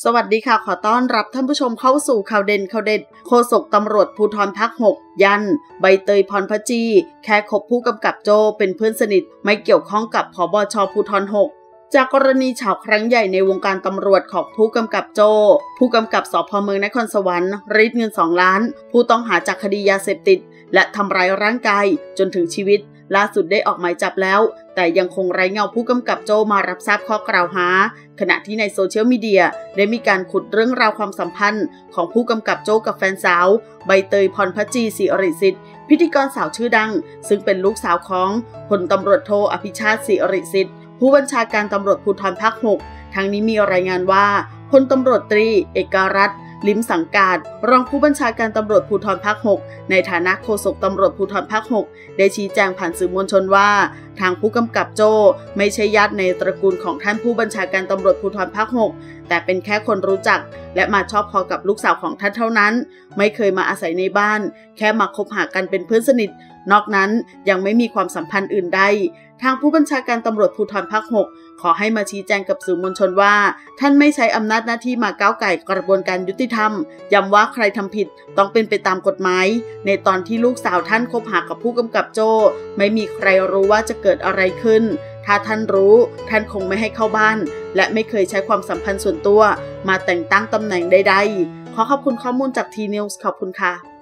สวัสดีค่ะขอต้อนรับท่านผู้ชมเข้าสู่ข่าวเด่นโฆษกตำรวจภูธรภาค 6ยันใบเตยพรพจีแค่คบผู้กำกับโจ้เป็นเพื่อนสนิทไม่เกี่ยวข้องกับผบช.ภูธร 6จากกรณีเฉาครั้งใหญ่ในวงการตำรวจของผู้กำกับโจ้ผู้กำกับสพ.เมืองนครสวรรค์รีดเงิน2 ล้านผู้ต้องหาจากคดียาเสพติดและทำร้ายร่างกายจนถึงชีวิตล่าสุดได้ออกหมายจับแล้วแต่ยังคงไร้เงาผู้กำกับโจ้มารับทราบข้อกล่าวหาขณะที่ในโซเชียลมีเดียได้มีการขุดเรื่องราวความสัมพันธ์ของผู้กำกับโจ้กับแฟนสาวใบเตยพรพจีศิริสิทธิ์พิธีกรสาวชื่อดังซึ่งเป็นลูกสาวของพลตำรวจโทอภิชาติศิริสิทธิ์ผู้บัญชาการตำรวจภูธรภาค 6ทั้งนี้มีรายงานว่าพลตำรวจตรีเอกรัตน์ลิ้มสังกาดรองผู้บัญชาการตำรวจภูธรภาค 6ในฐานะโฆษกตำรวจภูธรภาค 6ได้ชี้แจงผ่านสื่อมวลชนว่าทางผู้กำกับโจ้ไม่ใช่ญาติในตระกูลของท่านผู้บัญชาการตำรวจภูธรภาค 6แต่เป็นแค่คนรู้จักและมาชอบพอกับลูกสาวของท่านเท่านั้นไม่เคยมาอาศัยในบ้านแค่มาคบหากันเป็นเพื่อนสนิทนอกนั้นยังไม่มีความสัมพันธ์อื่นใดทางผู้บัญชาการตำรวจภูธรภาค 6ขอให้มาชี้แจงกับสื่อมวลชนว่าท่านไม่ใช้อำนาจหน้าที่มาก้าวไก่กระบวนการยุติธรรมย้ำว่าใครทำผิดต้องเป็นไปตามกฎหมายในตอนที่ลูกสาวท่านคบหากับผู้กำกับโจ้ไม่มีใครรู้ว่าจะเกิดอะไรขึ้นถ้าท่านรู้ท่านคงไม่ให้เข้าบ้านและไม่เคยใช้ความสัมพันธ์ส่วนตัวมาแต่งตั้งตำแหน่งใดๆขอขอบคุณข้อมูลจากทีนิวส์ขอบคุณค่ะ